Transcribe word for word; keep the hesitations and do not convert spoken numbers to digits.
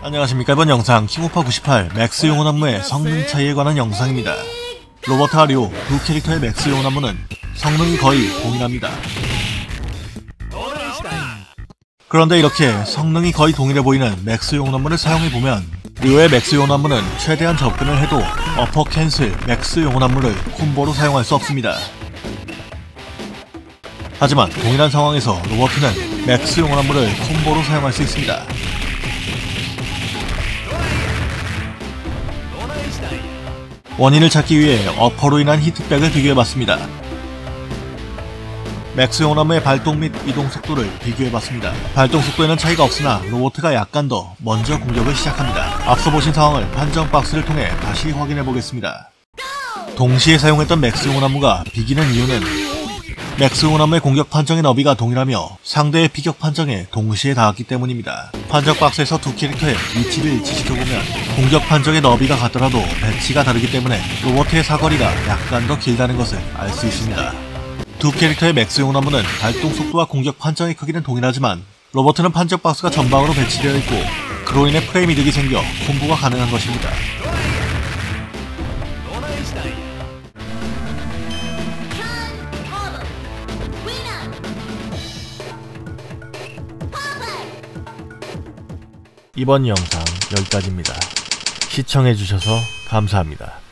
안녕하십니까. 이번 영상 킹오파 구십팔 맥스 용혼 안무의 성능 차이에 관한 영상입니다. 로버트와 료 두 캐릭터의 맥스 용혼 안무는 성능이 거의 동일합니다. 그런데 이렇게 성능이 거의 동일해 보이는 맥스 용혼 안무를 사용해보면 료의 맥스 용혼 안무는 최대한 접근을 해도 어퍼 캔슬 맥스 용혼 안무를 콤보로 사용할 수 없습니다. 하지만 동일한 상황에서 로버트는 맥스 용혼 안무를 콤보로 사용할 수 있습니다. 원인을 찾기 위해 어퍼로 인한 히트백을 비교해봤습니다. 맥스 용혼 안무의 발동 및 이동 속도를 비교해봤습니다. 발동 속도에는 차이가 없으나 로버트가 약간 더 먼저 공격을 시작합니다. 앞서 보신 상황을 판정 박스를 통해 다시 확인해보겠습니다. 동시에 사용했던 맥스 용혼 안무가 비기는 이유는 맥스 용혼 안무의 공격 판정의 너비가 동일하며 상대의 피격 판정에 동시에 닿았기 때문입니다. 판정 박스에서 두 캐릭터의 위치를 일치시켜보면 공격 판정의 너비가 같더라도 배치가 다르기 때문에 로버트의 사거리가 약간 더 길다는 것을 알 수 있습니다. 두 캐릭터의 맥스 용혼 안무는 발동 속도와 공격 판정의 크기는 동일하지만 로버트는 판정 박스가 전방으로 배치되어 있고 그로 인해 프레임 이득이 생겨 콤보가 가능한 것입니다. 이번 영상 여기까지입니다. 시청해주셔서 감사합니다.